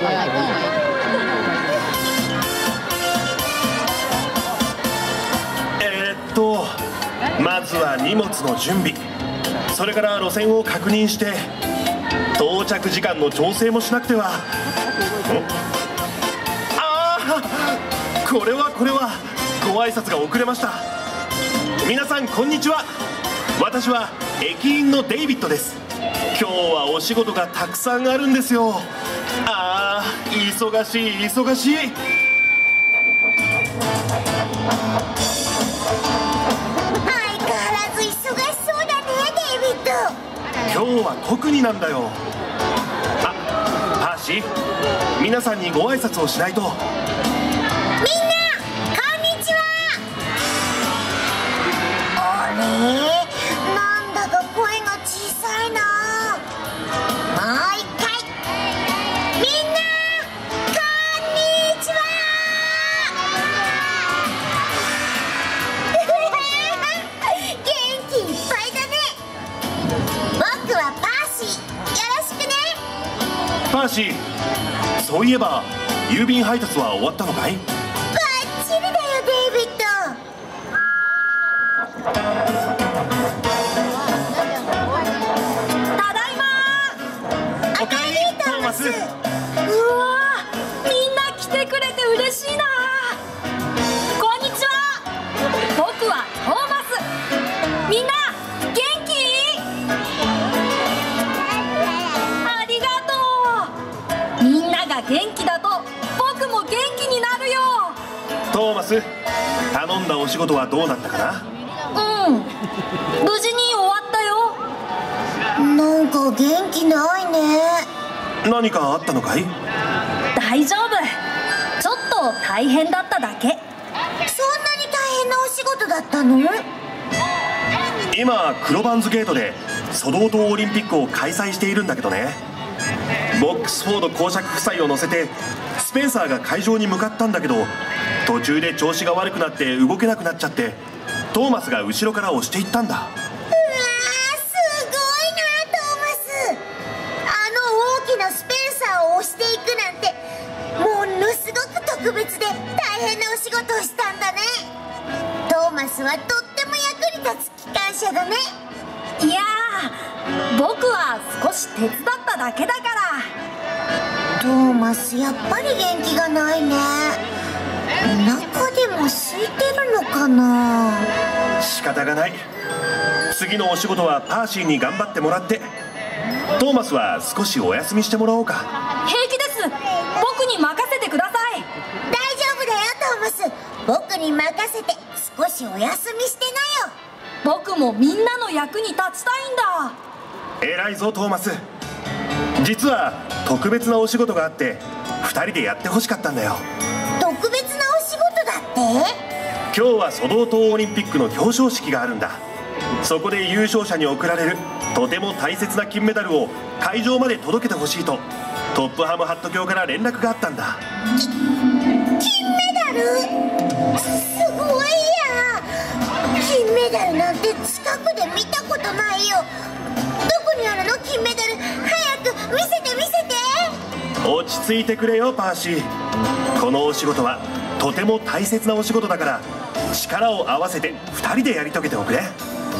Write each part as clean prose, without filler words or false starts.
まずは荷物の準備、それから路線を確認して到着時間の調整もしなくては。これはご挨拶が遅れました。皆さんこんにちは。私は駅員のデイビッドです。今日はお仕事がたくさんあるんですよ。忙しい忙しい。今日は特になんだよ。パーシー、皆さんにご挨拶をしないと。 みんなこんにちは。あれ、なんだか声が小さいな。もう一回、みんなこんにちは。元気いっぱいだね。僕はパーシー、よろしくね。 パーシー、そういえば郵便配達は終わったのかい？ バッチリだよデイビッド。 ただいま。 おかえりトーマス。 うわー、みんな来てくれて嬉しいな。こんにちは、僕はトーマス。みんな元気？ありがとう。みんなが元気だと僕も元気になるよ。 トーマス、頼んだお仕事はどうなったかな？ 無事に終わったよ。 なんか元気ないね。 何かあったのかい？ 大丈夫、ちょっと大変だっただけ。 そんなに大変なお仕事だったの？ 今クロバンズゲートでソドー島オリンピックを開催しているんだけどね。ボックスフォード公爵夫妻を乗せてスペンサーが会場に向かったんだけど、途中で調子が悪くなって動けなくなっちゃって、トーマスが後ろから押していったんだ。 すごいなトーマス。あの大きなスペンサーを押していくなんてものすごく特別で大変なお仕事をしたんだね。トーマスはとっても役に立つ機関車だね。 いやー、僕は少し手伝っただけだから。 トーマスやっぱり元気がないね。お腹でも空いてるのかな。 仕方がない。次のお仕事はパーシーに頑張ってもらって、トーマスは少しお休みしてもらおうか。 平気です、僕に任せてください。 大丈夫だよトーマス。僕に任せて少しお休みしてなよ。 僕もみんなの役に立ちたいんだ。 偉いぞトーマス。実は特別なお仕事があって2人でやってほしかったんだよ。 特別なお仕事だって？ 今日はソドー島オリンピックの表彰式があるんだ。そこで優勝者に贈られるとても大切な金メダルを会場まで届けてほしいとトップハムハット卿から連絡があったんだ。 金メダル？すごいや。金メダルなんて近くで見たことないよ。どこにあるの金メダル？早く見せて見せて。 落ち着いてくれよパーシー。このお仕事はとても大切なお仕事だから力を合わせて2人でやり遂げておくれ。 や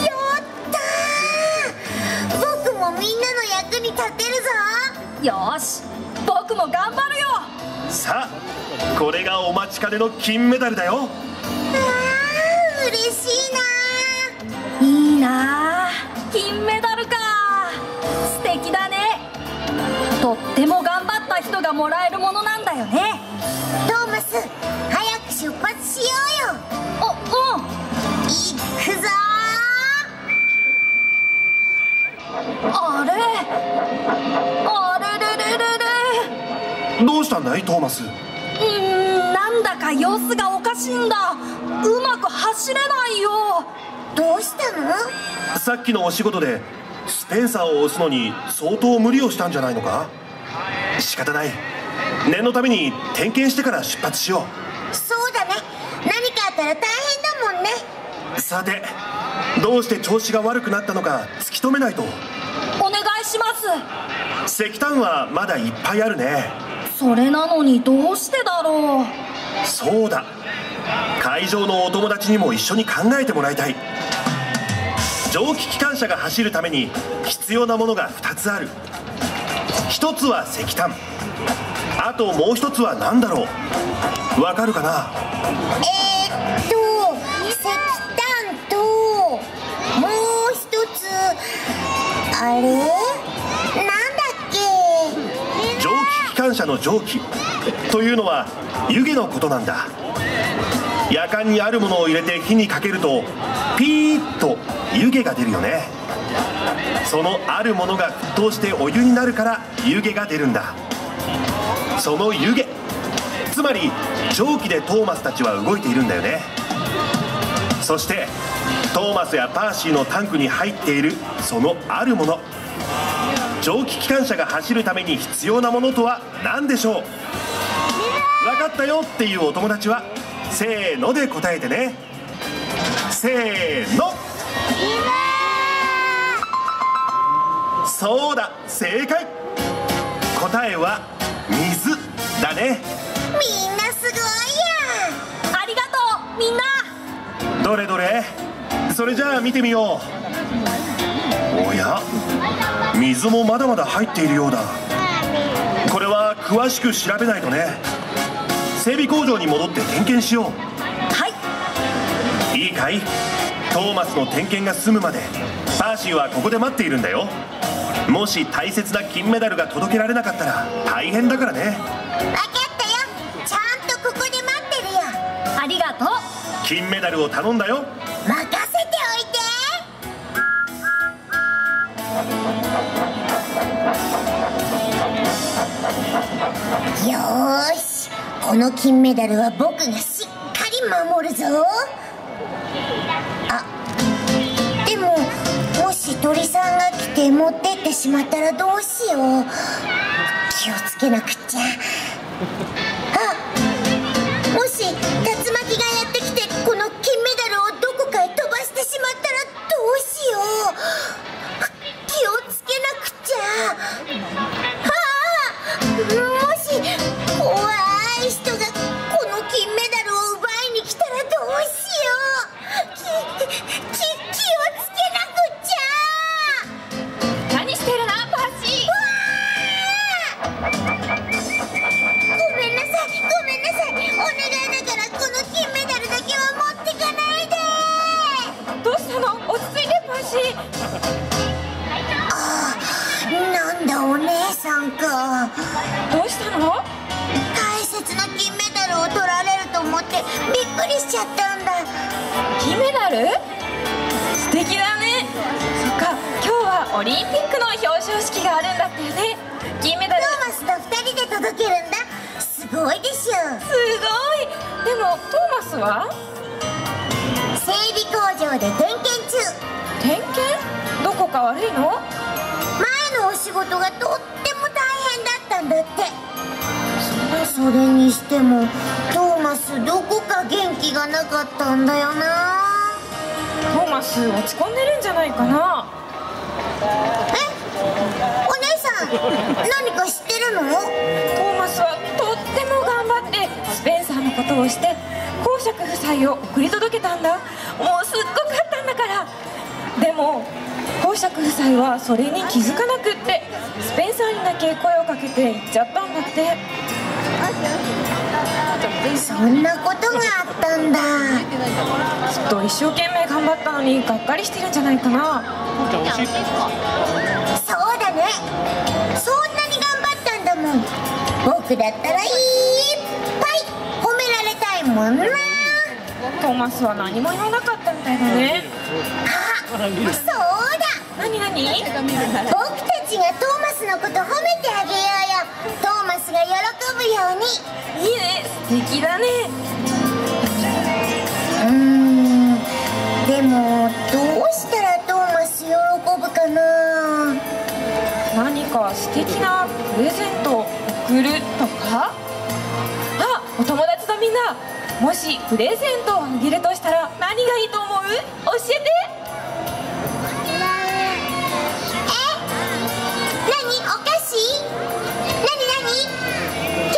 ったー。僕もみんなの役に立てるぞ。 よーし、僕も頑張るよ。 さあ、これがお待ちかねの金メダルだよ。 嬉しいな。 いいなあ、金メダルか。素敵だね。とっても頑張った人がもらえるものなんだよね。 トーマス、早く出発しようよ。 うん。 行くぞー。 あれれれれれ。 どうしたんだいトーマス？ なんだか様子がおかしいんだ。うまく走れないよ。 どうしたの？ さっきのお仕事でスペンサーを押すのに相当無理をしたんじゃないのか？仕方ない。念のために点検してから出発しよう。そうだね。何かあったら大変だもんね。 さて、どうして調子が悪くなったのか突き止めないと。 お願いします。 石炭はまだいっぱいあるね。 それなのにどうしてだろう。 そうだ、会場のお友達にも一緒に考えてもらいたい。蒸気機関車が走るために必要なものが2つある。1つは石炭、あともう1つは何だろう。わかるかな？ 石炭ともう一つ、あれなんだっけ？ 蒸気機関車の蒸気というのは湯気のことなんだ。やかんにあるものを入れて火にかけるとピーッと湯気が出るよね。そのあるものが沸騰してお湯になるから湯気が出るんだ。その湯気、つまり蒸気でトーマスたちは動いているんだよね。そしてトーマスやパーシーのタンクに入っているそのあるもの、蒸気機関車が走るために必要なものとは何でしょう？分かったよっていうお友達はせーので答えてね。せーの。そうだ、正解。答えは水だね。 みんなすごいや。 ありがとうみんな。 どれどれ、それじゃあ見てみよう。おや、水もまだまだ入っているようだ。これは詳しく調べないとね。整備工場に戻って点検しよう。 はい。 いいかい？トーマスの点検が済むまでパーシーはここで待っているんだよ。もし大切な金メダルが届けられなかったら大変だからね。 分かったよ、ちゃんとここで待ってるよ。 ありがとう。 金メダルを頼んだよ。 任せておいて。よーし、この金メダルは僕がしっかり守るぞ。あ、でももし鳥さんが来て持ってってしまったらどうしよう。気をつけなくっちゃ。あ、もし竜巻がやってきてこの金メダルをどこかへ飛ばしてしまったらどうしよう。気をつけなくちゃ。もし怖い人がこの金メダルを奪いに来たらどうしよう。気をつけなくちゃ。 何してるなパーシー。 ごめんなさい、ごめんなさい。お願いだからこの金メダルだけは持ってかないで。 どうしたの？落ち着いてパーシー。 ああ、なんだお姉さんか。 どうしたの？ 大切な金メダルを取られると思ってびっくりしちゃったんだ。 金メダル？素敵だね。そっか、今日はオリンピックの表彰式があるんだったよね。金メダル。 トーマスと2人で届けるんだ。すごいでしょ。 すごい。でもトーマスは？ 整備工場で点検中。 点検？どこか悪いの？ 前のお仕事がとっても大変だったんだって。それにしてもトーマスどこか元気がなかったんだよな。 トーマス落ち込んでるんじゃないかな。 お姉さん何か知ってるの？ トーマスはとっても頑張ってスペンサーのことをして公爵夫妻を送り届けたんだ。もうすっごかったんだから。でも公爵夫妻はそれに気づかなくってスペンサーにだけ声をかけて行っちゃったんだって。 そんなことがあったんだ。 きっと一生懸命頑張ったのにがっかりしてるんじゃないかな。 そうだね、そんなに頑張ったんだもん。僕だったらいっぱい褒められたいもんな。 トーマスは何も言わなかったみたいだね。 あ、そうだ。 何？ 僕たちがトーマスのこと褒めてあげようよ。トーマスが喜ぶように。 いいね、素敵だね。 でもどうしたらトーマス喜ぶかな。 何か素敵なプレゼントを送るとか。あ、お友達のみんな、もしプレゼントをあげるとしたら何がいいと思う？教えて。 何？お菓子？何？ケ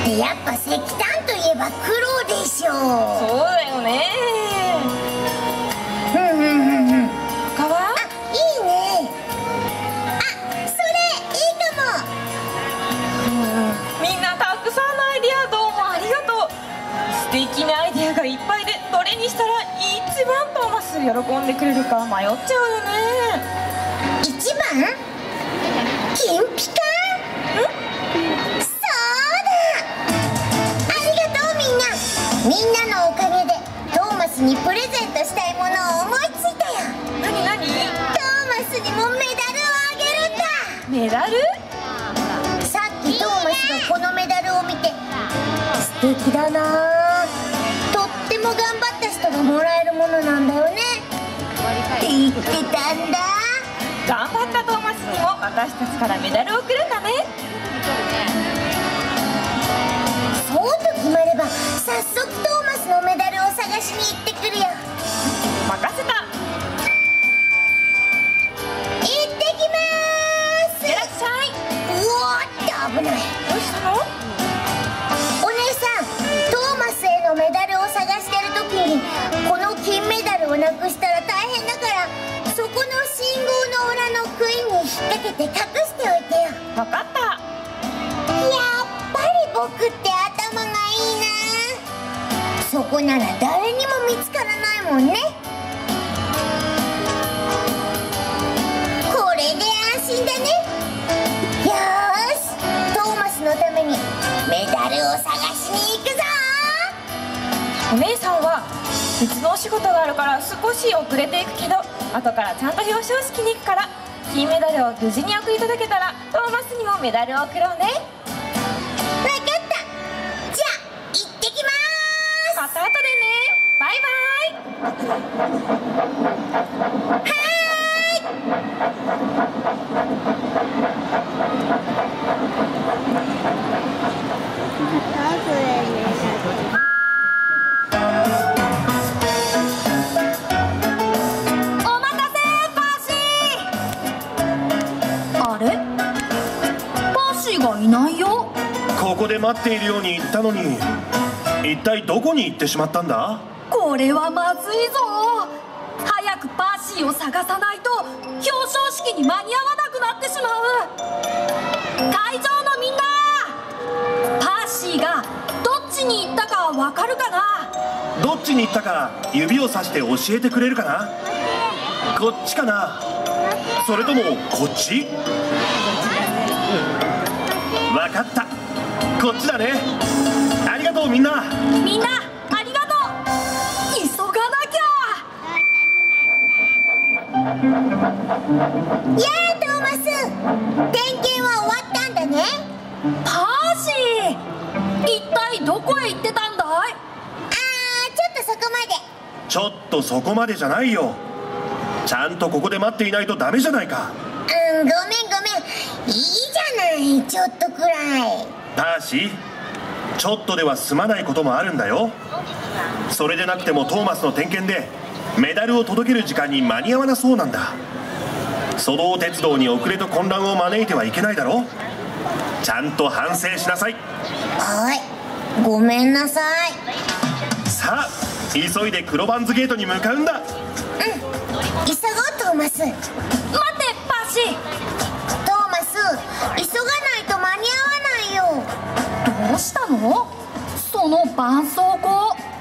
やっぱ石炭といえば黒でしょ。 そうだよね。他は？ いいね。それいいかも。 みんなたくさんのアイディアどうもありがとう。素敵なアイディアがいっぱいで、どれにしたら一番トーマス喜んでくれるか迷っちゃうよね。 一番？金ピカ？そうだ。ありがとうみんな。みんなのおかげでトーマスにプレゼントしたいものを思いついたよ。 なになに？ トーマスにもメダルをあげるんだ。 メダル？ さっきトーマスがこのメダルを見て、素敵だなあ、とっても頑張った人がもらえるものなんだよねって言ってたんだ。 頑張ったトーマスにも私たちからメダルを送るんだね。 そうと決まれば早速トーマスのメダルを探しに行ってくるよ。 任せた。 行ってきまーす。 いらっしゃい。 うおーっと危ない。 どうしたの？ お姉さん、トーマスへのメダルを探してる時にこの金メダルをなくしたら大変だから、そこの信号の裏の杭に引っ掛けて隠しておいてよ。 分かった。 やっぱり僕って頭がいいな。そこなら誰にも見つからないもんね。これで安心だね。よーし、トーマスのためにメダルを探しに行くぞ。 お姉さんは別のお仕事があるから少し遅れていくけど、後からちゃんと表彰式に行くから、金メダルを無事に送り届けたらトーマスにもメダルを送ろうね。 わかった。じゃあ行ってきまーす。 また後でね。バイバイ。 お待たせパーシー。あれ、パーシーがいないよ。 ここで待っているように言ったのに、一体どこに行ってしまったんだ？ これはまずいぞ。早くパーシーを探さないと表彰式に間に合わなくなってしまう。会場のみんな、パーシーがどっちに行ったかわかるかな？ どっちに行ったか指をさして教えてくれるかな？こっちかな？それともこっち？わかった、こっちだね。ありがとうみんな。 みんなありがとう。急がなきゃ。 やあトーマス、点検は終わったんだね。 パーシー、一体どこへ行ってたんだい？ ちょっとそこまで。 ちょっとそこまでじゃないよ。ちゃんとここで待っていないとダメじゃないか。 ごめん。いいじゃない、ちょっとくらい。 パーシー、ちょっとでは済まないこともあるんだよ。それでなくてもトーマスの点検でメダルを届ける時間に間に合わなそうなんだ。蘇道鉄道に遅れと混乱を招いてはいけないだろ。ちゃんと反省しなさい。 はい、ごめんなさい。 さあ急いで黒バンズゲートに向かうんだ。 急ごうトーマス。 待ってパーシー。 トーマス、急がないと間に合わないよ。 どうしたの？その絆創膏。 なんでも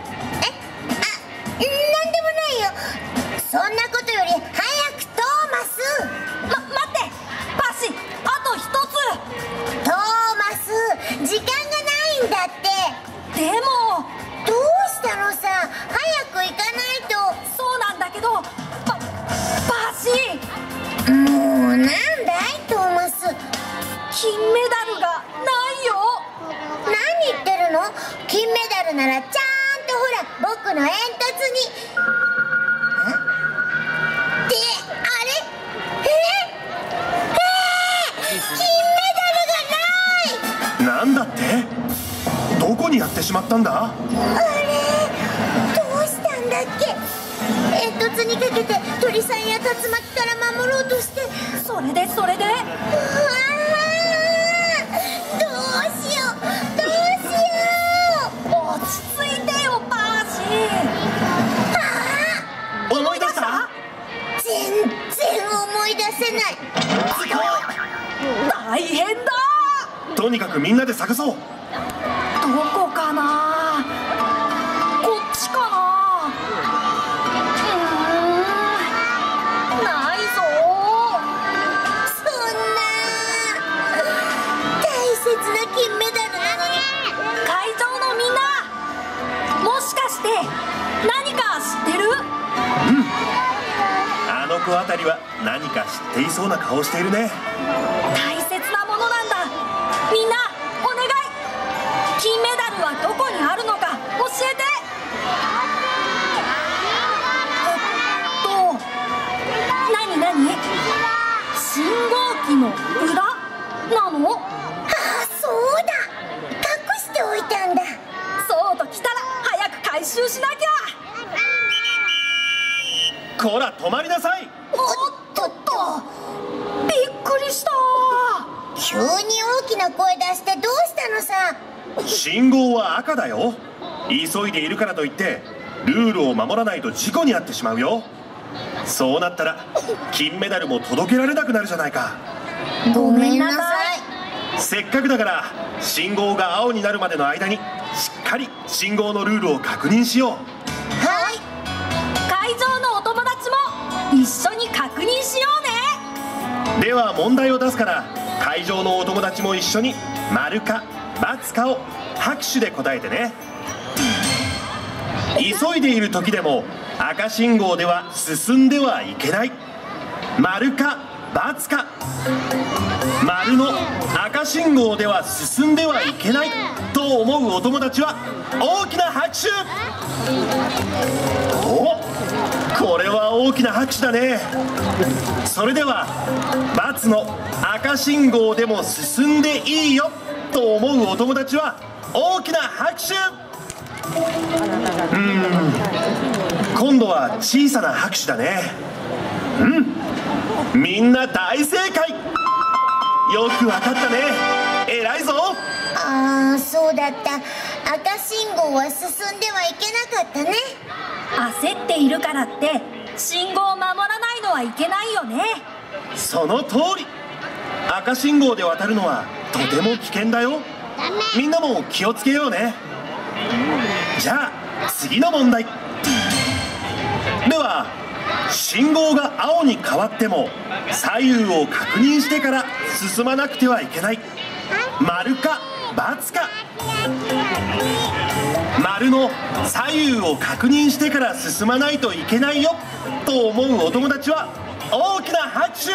ないよ。そんなことより早くトーマス。 待ってパーシー、あと一トーマス、時間がないんだって。 つ。でもどうしたのさ、早く行かないと。 そうなんだけど、パーシー、 もうなんだいトーマス。 金メダルがないよ。 何言ってるの？金メダルならちゃんとほら僕の煙突に。ってあれ？金メダルがない。 なんだって？どこにやってしまったんだ？ あれ、どうしたんだっけ？煙突にかけて鳥さんや竜巻から守ろうとして。 それでうわー、どうしよう。 どこかな。こっちかな。ないぞ。 そんな大切な金メダルなのに。 会場のみんな、もしかして何か知ってる？ あの子あたりは何か知っていそうな顔しているね。 大切なものなんだ。みんなお願い、金メダルはどこにあるのか教えて。何信号機の裏なの？ ああ、そうだ、隠しておいたんだ。 そうときたら早く回収しなきゃ。 こら止まりなさい。 おっとっと、 びっくりした。 急に大きな声出してどうしたのさ。 信号は赤だよ。急いでいるからといってルールを守らないと事故に遭ってしまうよ。そうなったら金メダルも届けられなくなるじゃないか。 ごめんなさい。 せっかくだから信号が青になるまでの間にしっかり信号のルールを確認しよう。 はい。 会場のお友達も一緒に確認しようね。 では問題を出すから会場のお友達も一緒に丸か×かを拍手で答えてね。急いでいる時でも赤信号では進んではいけない。丸か×か。丸の赤信号では進んではいけないと思うお友達は大きな拍手。お、これは大きな拍手だね。それでは×の赤信号でも進んでいいよと思うお友達は大きな拍手。今度は小さな拍手だね。みんな大正解。よくわかったね。偉いぞ。 ああ、そうだった。赤信号は進んではいけなかったね。 焦っているからって信号を守らないのはいけないよね。 その通り。赤信号で渡るのはとても危険だよ。みんなも気をつけようね。じゃあ次の問題では、信号が青に変わっても左右を確認してから進まなくてはいけない。丸か×か。丸の左右を確認してから進まないといけないよと思うお友達は大きな拍手。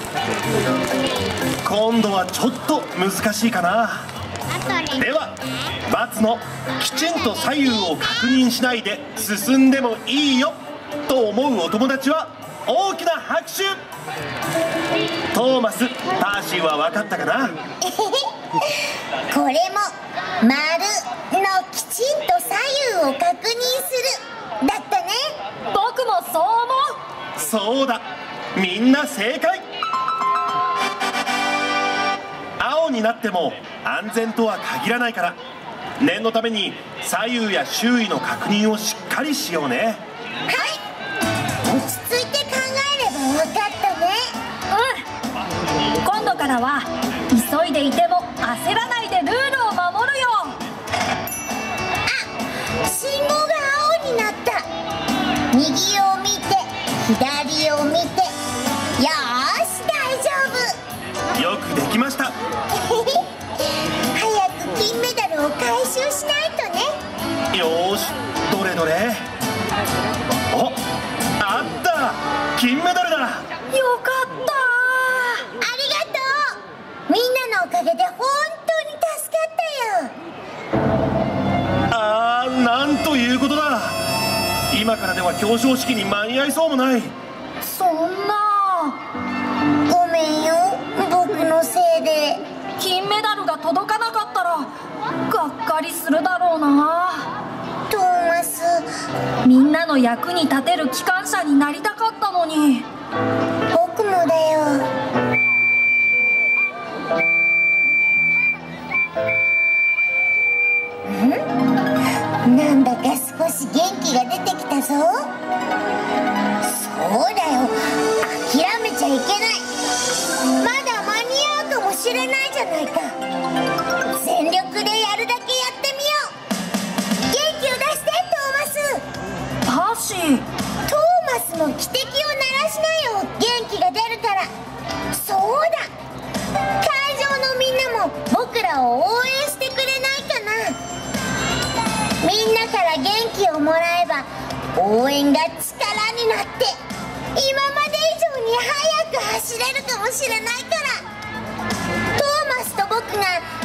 今度はちょっと難しいかな。では×のきちんと左右を確認しないで進んでもいいよと思うお友達は大きな拍手。トーマス、パーシーは分かったかな？ これも丸のきちんと左右を確認するだったね。 僕もそう思う。 そうだ、みんな正解。青になっても安全とは限らないから念のために左右や周囲の確認をしっかりしようね。 はい、落ち着いて考えれば分かったね。 今度からは急いでいても焦らないでルールを守るよ。 信号が青になった。右を見て左を見て、よーし大丈夫。 よくできました。 早く金メダルを回収しないとね。 よーし、どれどれ。お、あった、金メダルだ。 よかった。 ありがとう。みんなのおかげで本当に助かったよ。 あー、なんということだ。今からでは表彰式に間に合いそうもない。 そんな。 ごめんよ、僕のせいで。 金メダルが届かなかったらがっかりするだろうな。 トーマス、 みんなの役に立てる機関車になりたかったのに。 僕もだよ。なんだか少し元気が出てきたぞ。そうだよ、諦めちゃいけない。まだ間に合うかもしれないじゃないか。全力でやるだも汽笛を鳴らしなよ。元気が出るから。そうだ、会場のみんなも僕らを応援してくれないかな。みんなから元気をもらえば応援が力になって今まで以上に速く走れるかもしれないから。トーマスと僕が